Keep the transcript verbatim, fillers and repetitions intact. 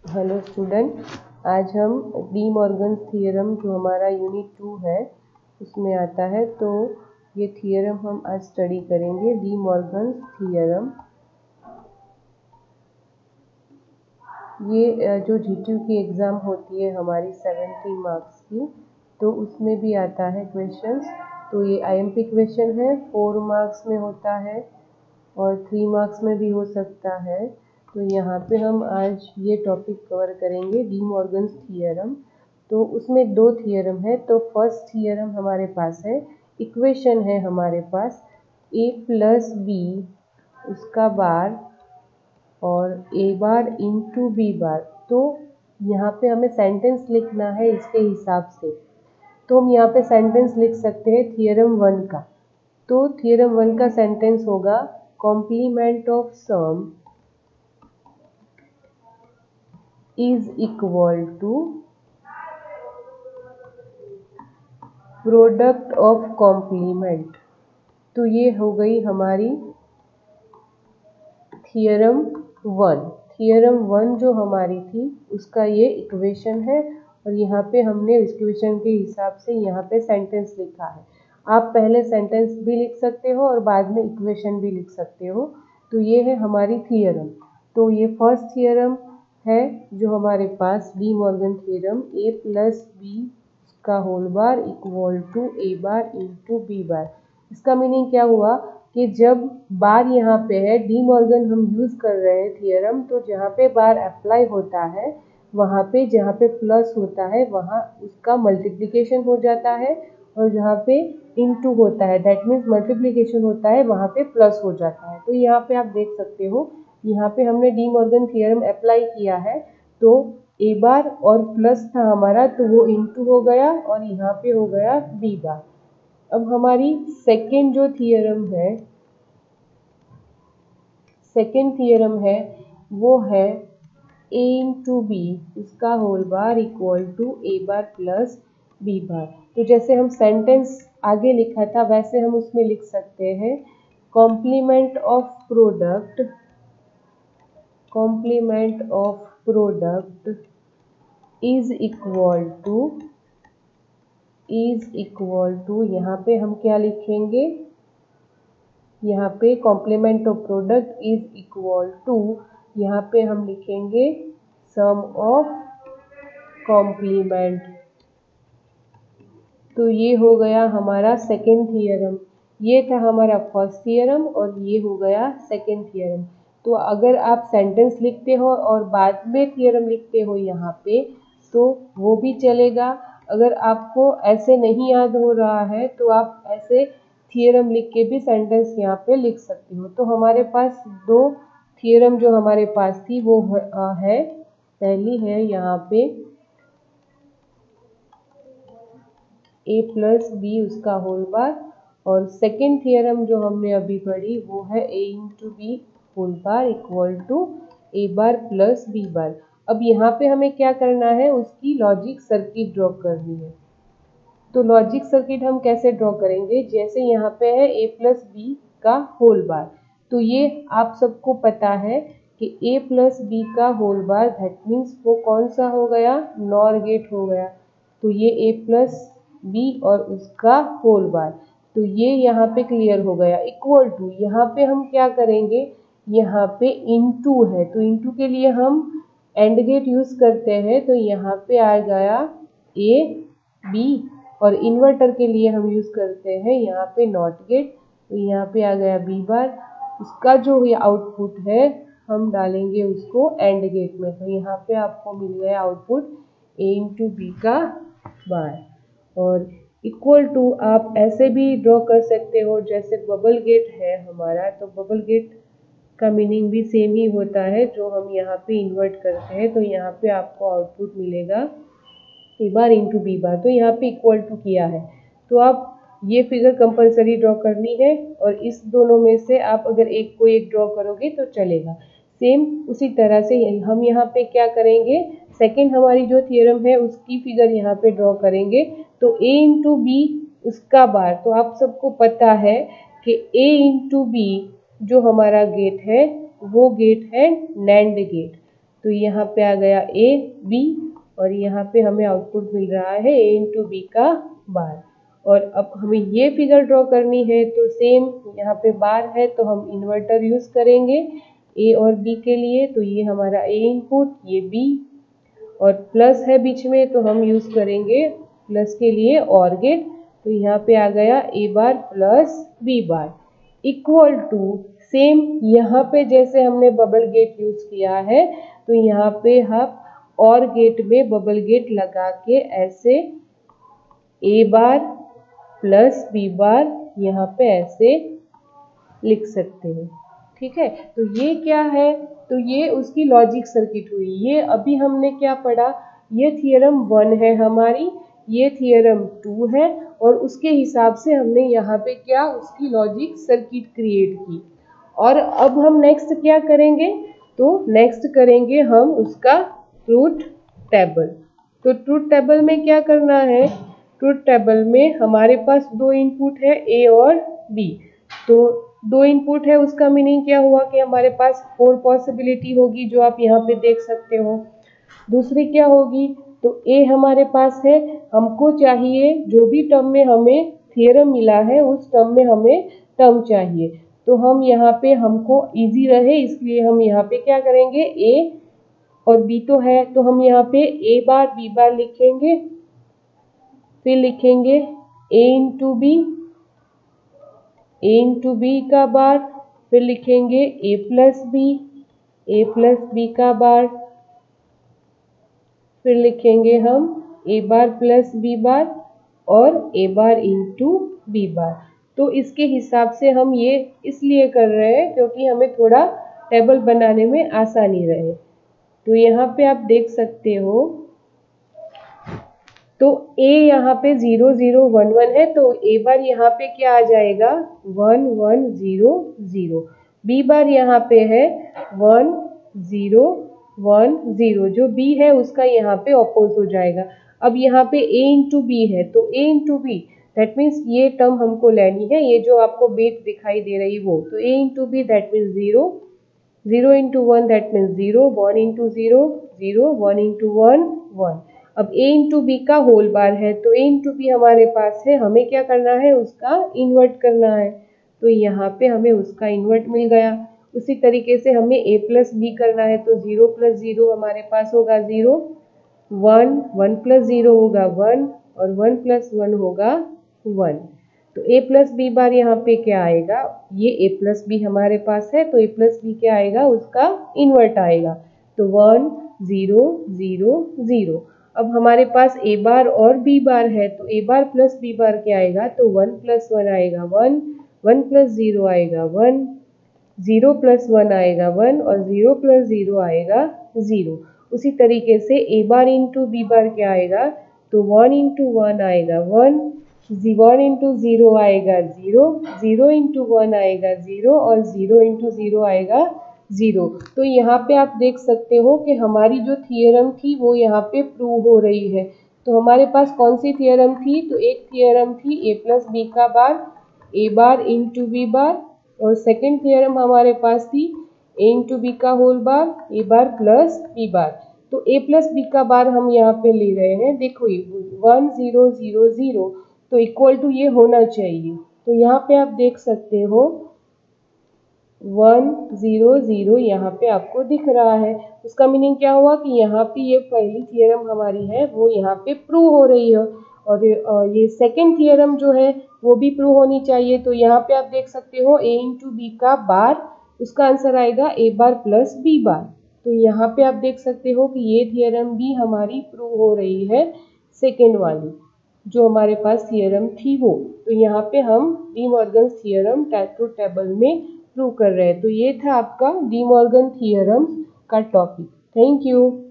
Hello student, आज हम De Morgan theorem जो हमारा यूनिट टू है उसमें आता है, तो ये थियरम हम आज स्टडी करेंगे। डी मॉर्गन थियरम ये जो जी टी यू की एग्ज़ाम होती है हमारी सेवेंटी मार्क्स की, तो उसमें भी आता है क्वेश्चंस। तो ये आई एम पी क्वेश्चन है, फोर मार्क्स में होता है और थ्री मार्क्स में भी हो सकता है। तो यहाँ पे हम आज ये टॉपिक कवर करेंगे, डी मॉर्गन थियरम। तो उसमें दो थियरम है। तो फर्स्ट थियरम हमारे पास है, इक्वेशन है हमारे पास ए प्लस बी उसका बार और ए बार इंटू बी बार। तो यहाँ पे हमें सेंटेंस लिखना है इसके हिसाब से। तो हम यहाँ पे सेंटेंस लिख सकते हैं थियरम वन का। तो थियरम वन का सेंटेंस होगा, complement of sum is equal to product of complement. तो ये हो गई हमारी थियरम वन। थियरम वन जो हमारी थी उसका ये इक्वेशन है और यहाँ पे हमने इक्वेशन के हिसाब से यहाँ पे सेंटेंस लिखा है। आप पहले सेंटेंस भी लिख सकते हो और बाद में इक्वेशन भी लिख सकते हो। तो ये है हमारी थियरम। तो ये फर्स्ट थियरम है जो हमारे पास De Morgan theorem, A plus B का whole bar equal to A bar into B bar. इसका मीनिंग क्या हुआ कि जब बार यहाँ पे है, डी मॉर्गन हम यूज़ कर रहे हैं थियरम, तो जहाँ पे बार अप्लाई होता है वहाँ पे जहाँ पे प्लस होता है वहाँ उसका मल्टीप्लिकेशन हो जाता है, और जहाँ पे इनटू होता है दैट मीन्स मल्टीप्लिकेशन होता है वहाँ पे प्लस हो जाता है। तो यहाँ पे आप देख सकते हो, यहाँ पे हमने डी मॉर्गन थियरम अप्लाई किया है। तो ए बार और प्लस था हमारा, तो वो इनटू हो गया और यहाँ पे हो गया बी बार। अब हमारी सेकेंड जो थियरम है, सेकेंड थियरम है वो है ए इंटू बी उसका whole bar equal to A bar plus B bar. तो जैसे हम सेंटेंस आगे लिखा था वैसे हम उसमें लिख सकते हैं, complement of product complement of product is equal to is equal to यहाँ पे हम क्या लिखेंगे, यहाँ पे complement of product is equal to यहाँ पे हम लिखेंगे सम ऑफ कॉम्प्लीमेंट। तो ये हो गया हमारा सेकेंड थियरम। ये था हमारा फर्स्ट थियरम और ये हो गया सेकेंड थियरम। तो अगर आप सेंटेंस लिखते हो और बाद में थियरम लिखते हो यहाँ पे तो वो भी चलेगा। अगर आपको ऐसे नहीं याद हो रहा है तो आप ऐसे थियरम लिख के भी सेंटेंस यहाँ पे लिख सकते हो। तो हमारे पास दो थियरम जो हमारे पास थी वो है, पहली है यहाँ पे ए प्लस बी उसका होल बार, और सेकेंड थियरम जो हमने अभी पढ़ी वो है A into B whole bar equal to A bar plus B bar. अब यहाँ पे हमें क्या करना है, उसकी लॉजिक सर्किट ड्रॉ करनी है। तो लॉजिक सर्किट हम कैसे ड्रॉ करेंगे, जैसे यहाँ पे है ए प्लस बी का होल बार। तो ये आप सबको पता है कि ए प्लस बी का होल बार दैट मीन्स वो कौन सा हो गया, नॉर गेट हो गया। तो ये ए प्लस बी और उसका होल बार, तो ये यहाँ पे क्लियर हो गया। इक्वल टू यहाँ पे हम क्या करेंगे, यहाँ पे इनटू है तो इनटू के लिए हम एंड गेट यूज करते हैं। तो यहाँ पे आ गया ए बी, और इन्वर्टर के लिए हम यूज करते हैं यहाँ पे नॉट गेट। तो यहाँ पे आ गया बी बार, उसका जो ये आउटपुट है हम डालेंगे उसको एंड गेट में। तो यहाँ पे आपको मिल गया आउटपुट ए इंटू बी का बार। और इक्वल टू आप ऐसे भी ड्रॉ कर सकते हो, जैसे बबल गेट है हमारा, तो बबल गेट का मीनिंग भी सेम ही होता है जो हम यहाँ पे इन्वर्ट करते हैं। तो यहाँ पे आपको आउटपुट मिलेगा ए बार इंटू बी बार। तो यहाँ पे इक्वल टू किया है, तो आप ये फिगर कंपलसरी ड्रॉ करनी है, और इस दोनों में से आप अगर एक को एक ड्रॉ करोगे तो चलेगा। सेम उसी तरह से हम यहाँ पे क्या करेंगे, सेकेंड हमारी जो थियरम है उसकी फिगर यहाँ पे ड्रॉ करेंगे। तो ए इंटू बी उसका बार, तो आप सबको पता है कि ए इंटू बी जो हमारा गेट है वो गेट है नैंड गेट। तो यहाँ पे आ गया ए बी और यहाँ पे हमें आउटपुट मिल रहा है ए इंटू बी का बार। और अब हमें ये फिगर ड्रॉ करनी है तो सेम यहाँ पे बार है तो हम इन्वर्टर यूज करेंगे ए और बी के लिए। तो ये हमारा ए इनपुट, ये बी, और प्लस है बीच में तो हम यूज करेंगे प्लस के लिए और गेट। तो यहाँ पे आ गया A bar plus B bar equal to same यहाँ पे जैसे हमने बबल गेट यूज किया है तो यहाँ पे हम और गेट में बबल गेट लगा के ऐसे ए बार प्लस बी बार यहाँ पे ऐसे लिख सकते हैं। ठीक है, तो ये क्या है, तो ये उसकी लॉजिक सर्किट हुई। ये अभी हमने क्या पढ़ा, ये थियरम वन है हमारी, ये थियरम टू है और उसके हिसाब से हमने यहाँ पे क्या उसकी लॉजिक सर्किट क्रिएट की। और अब हम नेक्स्ट क्या करेंगे, तो नेक्स्ट करेंगे हम उसका ट्रूथ टेबल। तो ट्रूथ टेबल में क्या करना है, ट्रूथ टेबल में हमारे पास दो इनपुट है ए और बी। तो दो इनपुट है उसका मीनिंग क्या हुआ कि हमारे पास फोर पॉसिबिलिटी होगी जो आप यहाँ पे देख सकते हो। दूसरी क्या होगी, तो ए हमारे पास है, हमको चाहिए जो भी टर्म में हमें थियरम मिला है उस टर्म में हमें टर्म चाहिए। तो हम यहाँ पे हमको इजी रहे इसलिए हम यहाँ पे क्या करेंगे, ए और बी तो है तो हम यहाँ पे ए बार बी बार लिखेंगे, फिर लिखेंगे A into B, A into B का बार, फिर लिखेंगे A plus B, A plus B का बार, फिर लिखेंगे हम ए बार प्लस बी बार और ए बार इंटू बी बार। तो इसके हिसाब से हम ये इसलिए कर रहे हैं क्योंकि हमें थोड़ा टेबल बनाने में आसानी रहे। तो यहाँ पे आप देख सकते हो, तो ए यहाँ पे जीरो जीरो वन वन है तो ए बार यहाँ पे क्या आ जाएगा, one one zero zero. B bar यहाँ पे है वन जीरो वन जीरो, जो बी है उसका यहाँ पे अपोज हो जाएगा। अब यहाँ पे ए इंटू बी है तो A into B that means ये टर्म हमको लेनी है, ये जो आपको बेट दिखाई दे रही वो, तो A into B that means zero, zero into one that means zero, one into zero zero, one into one one. अब a इंटू बी का होल बार है तो a इंटू बी हमारे पास है, हमें क्या करना है उसका इन्वर्ट करना है। तो यहाँ पे हमें उसका इन्वर्ट मिल गया। उसी तरीके से हमें a प्लस बी करना है तो जीरो प्लस जीरो हमारे पास होगा zero, one, one plus zero होगा वन और वन प्लस वन होगा वन। तो a प्लस बी बार यहाँ पे क्या आएगा, ये a प्लस बी हमारे पास है तो a प्लस बी क्या आएगा, उसका इन्वर्ट आएगा। तो वन जीरो जीरो जीरो। अब हमारे पास a बार और b बार है तो a bar plus b bar क्या आएगा, तो वन प्लस वन आएगा वन, वन प्लस जीरो आएगा वन, जीरो प्लस वन आएगा वन और जीरो प्लस जीरो आएगा जीरो। उसी तरीके से a bar into B bar क्या आएगा, तो वन इंटू वन आएगा वन, वन इंटू जीरो आएगा जीरो, जीरो इंटू वन आएगा जीरो और जीरो इंटू जीरो आएगा जीरो। तो यहाँ पे आप देख सकते हो कि हमारी जो थियरम थी वो यहाँ पे प्रूव हो रही है। तो हमारे पास कौन सी थियरम थी, तो एक थियरम थी ए प्लस बी का बार, ए बार इंटू बी बार, और सेकेंड थियरम हमारे पास थी ए इंटू बी का whole bar, A bar plus B bar. तो ए प्लस बी का बार हम यहाँ पे ले रहे हैं, देखो वन जीरो जीरो जीरो, तो इक्वल टू ये होना चाहिए। तो यहाँ पे आप देख सकते हो वन जीरो जीरो यहाँ पे आपको दिख रहा है। उसका मीनिंग क्या हुआ कि यहाँ पे ये पहली थियरम हमारी है वो यहाँ पे प्रूव हो रही है और ये सेकंड थियरम जो है वो भी प्रूव होनी चाहिए। तो यहाँ पे आप देख सकते हो a इंटू बी का बार, उसका आंसर आएगा a bar plus B bar. तो यहाँ पे आप देख सकते हो कि ये थियरम भी हमारी प्रूव हो रही है, सेकेंड वाली जो हमारे पास थियरम थी वो। तो यहाँ पे हम De Morgan theorem truth table में प्रूव कर रहे हैं। तो ये था आपका डी मॉर्गन थियरम का टॉपिक। Thank you.